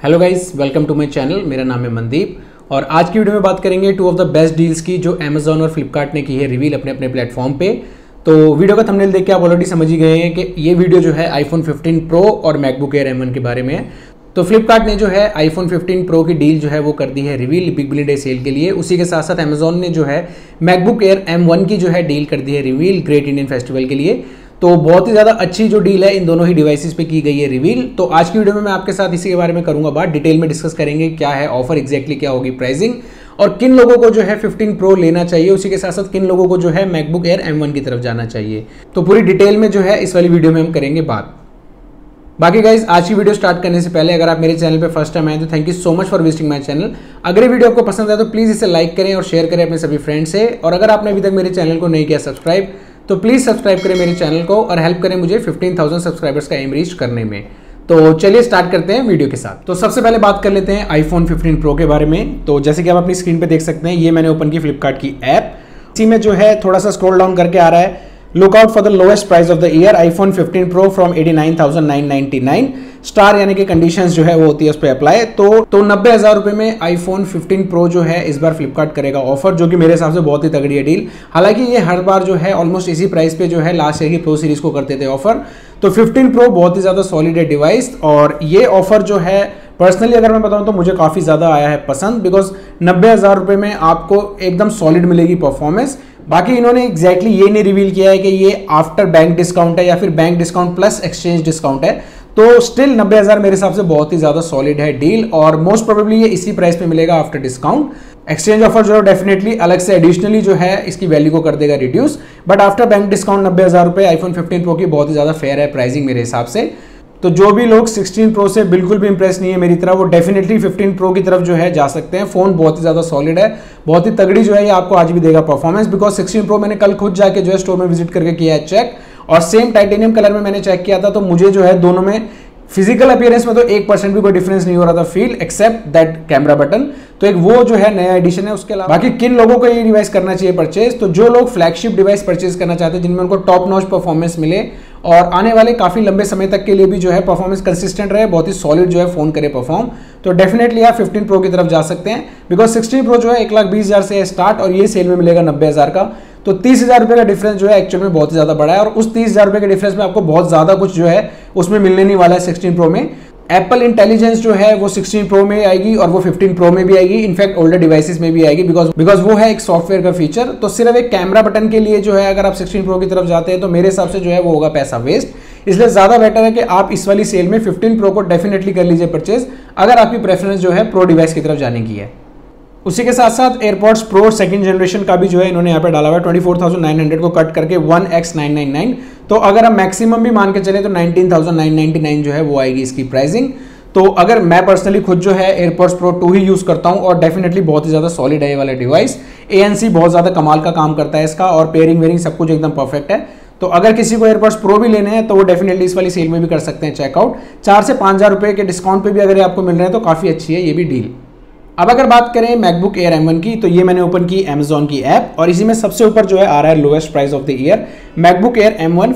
Hello guys, welcome to my channel. मेरा नाम है मनदीप और आज की वीडियो में बात करेंगे two of the best deals की जो अमेजॉन और फ्लिपकार्ट ने की है रिवील अपने अपने प्लेटफॉर्म पे। तो वीडियो का थंबनेल देख के आप ऑलरेडी समझ ही गए हैं कि ये वीडियो जो है आईफोन 15 प्रो और मैकबुक एयर M1 के बारे में है। तो फ्लिपकार्ट ने जो है आईफोन 15 प्रो की डील जो है वो कर दी है reveal Big Billion Day sale के लिए। उसी के साथ साथ अमेजॉन ने जो है मैकबुक एयर M1 की जो है डील कर दी है रिवील ग्रेट इंडियन फेस्टिवल के लिए। तो बहुत ही ज़्यादा अच्छी जो डील है इन दोनों ही डिवाइसेस पे की गई है रिवील। तो आज की वीडियो में मैं आपके साथ इसी के बारे में करूंगा बात, डिटेल में डिस्कस करेंगे क्या है ऑफर, एग्जैक्टली क्या होगी प्राइसिंग और किन लोगों को जो है 15 प्रो लेना चाहिए, उसी के साथ साथ किन लोगों को जो है मैकबुक एयर M1 की तरफ जाना चाहिए। तो पूरी डिटेल में जो है इस वाली वीडियो में हम करेंगे बात। बाकी गाइज आज की वीडियो स्टार्ट करने से पहले अगर आप मेरे चैनल पे फर्स्ट टाइम आए तो thank you so much for visiting my channel. अगर ये वीडियो आपको पसंद आए तो प्लीज़ इसे लाइक करें और शेयर करें अपने सभी फ्रेंड्स से। और अगर आपने अभी तक मेरे चैनल को नहीं किया सब्सक्राइब तो प्लीज़ सब्सक्राइब करें मेरे चैनल को और हेल्प करें मुझे 15,000 सब्सक्राइबर्स का एम रीच करने में। तो चलिए स्टार्ट करते हैं वीडियो के साथ। तो सबसे पहले बात कर लेते हैं आईफोन 15 प्रो के बारे में। तो जैसे कि आप अपनी स्क्रीन पे देख सकते हैं, ये मैंने ओपन की फ्लिपकार्ट की ऐप। इसी में जो है थोड़ा सा स्क्रॉल डाउन करके आ रहा है look out for the lowest price of the year iPhone 15 pro from 89,999 star, यानी कि कंडीशंस जो है वो होती है उस पर अप्लाई। तो 90,000 रुपए में आईफोन 15 प्रो जो है इस बार फ्लिपकार्ट करेगा ऑफर, जो कि मेरे हिसाब से बहुत ही तगड़ी है डील। हालांकि ये हर बार जो है ऑलमोस्ट इसी प्राइस पे जो है लास्ट ईयर की प्रो सीरीज को करते थे ऑफर। तो 15 प्रो बहुत ही ज्यादा सॉलिड है डिवाइस और ये ऑफर जो है पर्सनली अगर मैं बताऊं तो मुझे काफी ज्यादा आया है पसंद, बिकॉज 90,000 रुपए में आपको एकदम सॉलिड मिलेगी परफॉर्मेंस। बाकी इन्होंने एग्जैक्टली ये नहीं रिवील किया है कि ये आफ्टर बैंक डिस्काउंट है या फिर bank discount plus exchange discount है। तो स्टिल 90,000 मेरे हिसाब से बहुत ही ज्यादा सॉलिड है डील और मोस्ट प्रोबेबली ये इसी प्राइस पे मिलेगा आफ्टर डिस्काउंट। एक्सचेंज ऑफर जो है डेफिनेटली अलग से एडिशनली जो है इसकी वैल्यू को कर देगा reduce, but after bank discount 90,000 रुपए आईफोन 15 प्रो की बहुत ही ज्यादा फेयर है प्राइसिंग मेरे हिसाब से। तो जो भी लोग 16 प्रो से बिल्कुल भी इंप्रेस नहीं है मेरी तरह, वो डेफिनेटली 15 प्रो की तरफ जो है जा सकते हैं। फोन बहुत ही ज्यादा सॉलिड है, बहुत ही तगड़ी जो है ये आपको आज भी देगा परफॉर्मेंस। बिकॉज 16 प्रो मैंने कल खुद जाके जो है स्टोर में विजिट करके किया है चेक, और सेम टाइटेनियम कलर में मैंने चेक किया था। तो मुझे जो है दोनों में फिजिकल अपीयरेंस में तो 1% भी कोई डिफरेंस नहीं हो रहा था feel, except that camera button. तो एक वो जो है नया एडिशन है। उसके अलावा बाकी किन लोगों को ये डिवाइस करना चाहिए परचेज, तो जो लोग फ्लैगशिप डिवाइस परचेज करना चाहते हैं जिनमें उनको टॉप नॉच परफॉर्मेंस मिले और आने वाले काफी लंबे समय तक के लिए भी जो है परफॉर्मेंस कंसिस्टेंट रहे, बहुत ही सॉलिड जो है फोन करे परफॉर्म, तो डेफिनेटली आप 15 प्रो की तरफ जा सकते हैं। बिकॉज 16 प्रो जो है 1,20,000 से स्टार्ट और ये सेल में मिलेगा 90,000 का। तो 30,000 रुपए का डिफरेंस जो है एक्चुअल में बहुत ही ज्यादा बड़ा है और उस 30,000 रुपए के डिफरेंस में आपको बहुत ज्यादा कुछ जो है उसमें मिलने नहीं वाला है 16 प्रो में। एप्पल इंटेलिजेंस जो है वो 16 प्रो में आएगी और वो 15 प्रो में भी आएगी, इनफैक्ट ओल्डर डिवाइसेस में भी आएगी, बिकॉज वो है एक सॉफ्टवेयर का फीचर। तो सिर्फ एक कैमरा बटन के लिए जो है अगर आप 16 प्रो की तरफ जाते हैं तो मेरे हिसाब से जो है वो होगा पैसा वेस्ट। इसलिए ज्यादा बेटर है कि आप इस वाली सेल में 15 प्रो को डेफिनेटली कर लीजिए परचेज, अगर आपकी प्रेफरेंस जो है प्रो डिवाइस की तरफ जाने की है। उसी के साथ साथ एयरपॉड्स प्रो सेकंड जनरेशन का भी जो है इन्होंने यहाँ पे डाला हुआ है 24,900 को कट करके 1X999। तो अगर हम मैक्सिमम भी मान के चले तो 19,999 जो है वो आएगी इसकी प्राइसिंग। तो अगर मैं पर्सनली खुद जो है एयरपॉड्स प्रो 2 ही यूज करता हूं और डेफिनेटली बहुत ही ज्यादा सॉलिड है ये वाला डिवाइस। ANC बहुत ज्यादा कमाल का काम करता है इसका और पेयरिंग वेयरिंग सब कुछ एकदम परफेक्ट है। तो अगर किसी को एयरपॉड्स प्रो भी लेने हैं तो वो डेफिनेटली इस वाली सेल में भी कर सकते हैं चेकआउट। 4 से 5,000 रुपए के डिस्काउंट पे भी अगर आपको मिल रहे हैं तो काफी अच्छी है ये भी डील। अब अगर बात करें मैकबुक एयर M1 की, तो ये मैंने ओपन की अमेजॉन की ऐप और इसी में सबसे ऊपर जो है आ रहा है lowest price of the year MacBook Air M1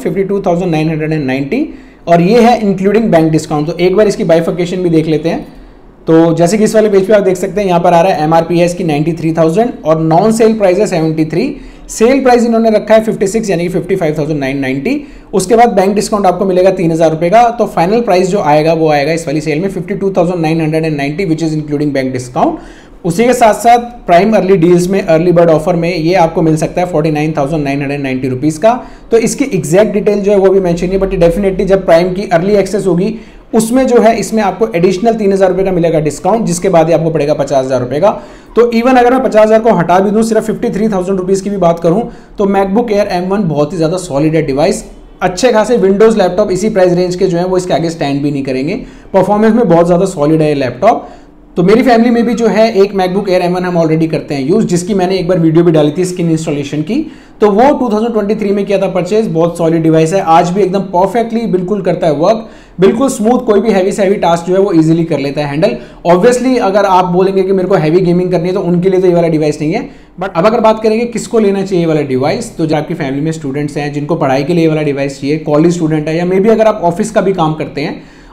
52,990 और ये है इंक्लूडिंग बैंक डिस्काउंट। तो एक बार इसकी बाइफिकेशन भी देख लेते हैं। तो जैसे कि इस वाले पेज पे आप देख सकते हैं यहाँ पर आ रहा है MRP है इसकी 93,000 और नॉन सेल प्राइस है 73। सेल प्राइस इन्होंने रखा है 56 यानी कि 55,990। उसके बाद बैंक डिस्काउंट आपको मिलेगा 3,000 रुपए का। तो फाइनल प्राइस जो आएगा वो आएगा इस वाली सेल में 52,990 which is including bank discount. उसी के साथ साथ प्राइम अर्ली डील्स में अर्ली बर्ड ऑफर में ये आपको मिल सकता है 49,990 रुपीज का। तो इसकी एग्जैक्ट डिटेल जो है वो भी मेंशन नहीं, बट डेफिनेटली जब प्राइम की अर्ली एक्सेस होगी उसमें जो है इसमें आपको एडिशनल 3,000 रुपए का मिलेगा डिस्काउंट, जिसके बाद ही आपको पड़ेगा 50,000 रुपए का। तो इवन अगर मैं 50,000 को हटा भी दूं, सिर्फ 53,000 रुपीज की भी बात करूं तो मैकबुक एयर M1 बहुत ही ज्यादा सॉलिड है डिवाइस। अच्छे खासे विंडोज लैपटॉप इसी प्राइस रेंज के जो है वो इसके आगे स्टैंड भी नहीं करेंगे। परफॉर्मेंस में बहुत ज्यादा सॉलिड है ये लैपटॉप। तो मेरी फैमिली में भी जो है एक मैकबुक एयर M1 हम ऑलरेडी करते हैं यूज, जिसकी मैंने एक बार वीडियो भी डाली थी स्क्रीन इंस्टॉलेशन की। तो वो 2023 में किया था परचेज। बहुत सॉलिड डिवाइस है, आज भी एकदम परफेक्टली बिल्कुल करता है वर्क, बिल्कुल स्मूथ, कोई भी हैवी से हैवी टास्क जो है वो इजीली कर लेता है हैंडल। ऑब्वियसली अगर आप बोलेंगे कि मेरे को हैवी गेमिंग करनी है तो उनके लिए तो ये वाला डिवाइस नहीं है। बट अब अगर बात करेंगे किसको लेना चाहिए ये वाला डिवाइस, तो जो आपकी फैमिली में स्टूडेंट्स हैं जिनको पढ़ाई के लिए ये वाला डिवाइस चाहिए, कॉलेज स्टूडेंट है या मे बी अगर आप ऑफिस का भी काम करते हैं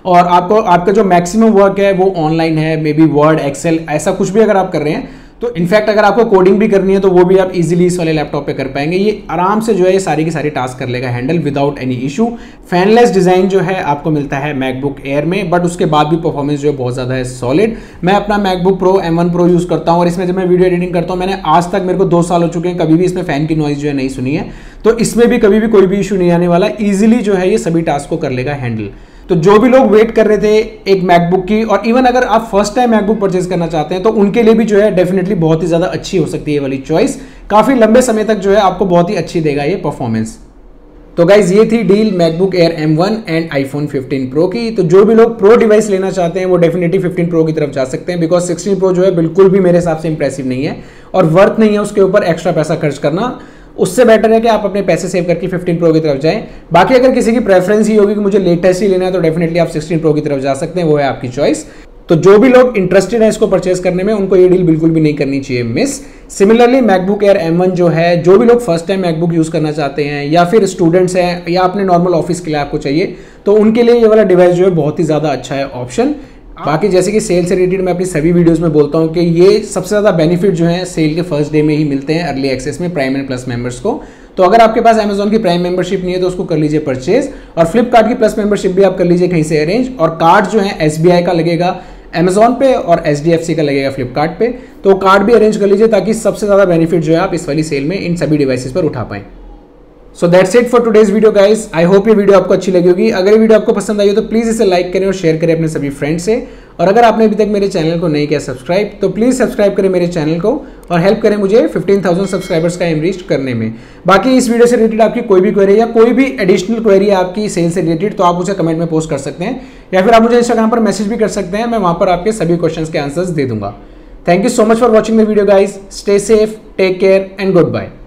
और आपको आपका जो मैक्सिमम वर्क है वो ऑनलाइन है, मे बी वर्ड, एक्सेल, ऐसा कुछ भी अगर आप कर रहे हैं तो इनफैक्ट अगर आपको कोडिंग भी करनी है तो वो भी आप इजीली इस वाले लैपटॉप पे कर पाएंगे। ये आराम से जो है ये सारी की सारी टास्क कर लेगा handle without any issue. Fanless design जो है आपको मिलता है मैकबुक एयर में, बट उसके बाद भी परफॉर्मेंस जो है बहुत ज्यादा है सॉलिड। मैं अपना MacBook pro M1 pro use करता हूँ और इसमें जब मैं वीडियो एडिटिंग करता हूँ, मैंने आज तक, मेरे को 2 साल हो चुके हैं, कभी भी इसमें फैन की नॉइज जो है नहीं सुनी है। तो इसमें भी कभी भी कोई भी इशू नहीं आने वाला, ईजिली जो है ये सभी टास्क को कर लेगा हैंडल। तो जो भी लोग वेट कर रहे थे एक मैकबुक की, और इवन अगर आप फर्स्ट टाइम मैकबुक परचेज करना चाहते हैं तो उनके लिए भी जो है डेफिनेटली बहुत ही ज्यादा अच्छी हो सकती है ये वाली चॉइस। काफी लंबे समय तक जो है आपको बहुत ही अच्छी देगा ये परफॉर्मेंस। तो गाइज ये थी deal MacBook Air M1 and iPhone 15 pro की। तो जो भी लोग प्रो डिवाइस लेना चाहते हैं वो डेफिनेटली 15 प्रो की तरफ जा सकते हैं, बिकॉज 16 प्रो जो है बिल्कुल भी मेरे हिसाब से इंप्रेसिव नहीं है और वर्थ नहीं है उसके ऊपर एक्स्ट्रा पैसा खर्च करना। उससे बेटर है कि आप अपने पैसे सेव करके 15 प्रो की तरफ जाएं। बाकी अगर किसी की प्रेफरेंस ही होगी कि मुझे लेटेस्ट ही लेना है तो डेफिनेटली आप 16 प्रो की तरफ जा सकते हैं, वो है आपकी चॉइस। तो जो भी लोग इंटरेस्टेड है इसको परचेस करने में, उनको ये डील बिल्कुल भी नहीं करनी चाहिए miss. Similarly MacBook Air M1 जो है, जो भी लोग फर्स्ट टाइम मैकबुक यूज करना चाहते हैं या फिर स्टूडेंट्स हैं या अपने नॉर्मल ऑफिस के लिए आपको चाहिए, तो उनके लिए ये वाला डिवाइस जो है बहुत ही ज्यादा अच्छा है ऑप्शन। बाकी जैसे कि सेल से रिलेटेड मैं अपनी सभी वीडियोस में बोलता हूं कि ये सबसे ज्यादा बेनिफिट जो है सेल के फर्स्ट डे में ही मिलते हैं अर्ली एक्सेस में प्राइम एंड प्लस मेंबर्स को। तो अगर आपके पास Amazon की प्राइम मेंबरशिप नहीं है तो उसको कर लीजिए परचेज, और फ्लिपकार्ट की प्लस मेंबरशिप भी आप कर लीजिए कहीं से अरेंज। और कार्ड जो है SBI का लगेगा Amazon पे और HDFC का लगेगा फ्लिपकार्ट पे, तो कार्ड भी अरेंज कर लीजिए ताकि सबसे ज्यादा बेनिफिट जो है आप इस वाली सेल में इन सभी डिवाइसेस पर उठा पाएं। So that's it for today's video guys. I hope ये वीडियो आपको अच्छी लगी होगी। अगर ये वीडियो आपको पसंद आई हो तो प्लीज इसे लाइक करें और शेयर करें अपने सभी फ्रेंड्स से। और अगर आपने अभी तक मेरे चैनल को नहीं किया सब्सक्राइब तो प्लीज सब्सक्राइब करें मेरे चैनल को और हेल्प करें मुझे 15,000 सब्सक्राइबर्स का एम रीच करने में। बाकी इस वीडियो से रिलेटेड आपकी कोई भी क्वेरी या कोई भी एडिशनल क्वेरी है आपकी सेल से रिलेटेड तो आप मुझे कमेंट में पोस्ट कर सकते हैं, या फिर आप मुझे इंस्टाग्राम पर मैसेज भी कर सकते हैं। मैं वहां पर आपके सभी क्वेश्चंस के आंसर्स दे दूंगा। Thank you so much for watching the video guys. Stay safe, take care and good bye.